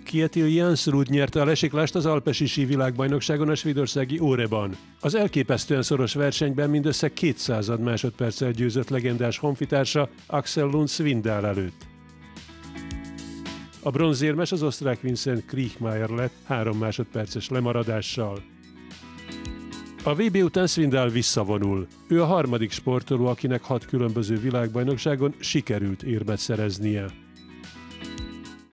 Kjetil Jansrud nyerte a lesiklást az alpesi sí világbajnokságon a svédországi Åreban. Az elképesztően szoros versenyben mindössze 200 másodperccel győzött legendás honfitársa Axel Lund Svindal előtt. A bronzérmes az osztrák Vincent Kriechmayr lett 3 másodperces lemaradással. A VB után Svindal visszavonul. Ő a harmadik sportoló, akinek 6 különböző világbajnokságon sikerült érmet szereznie.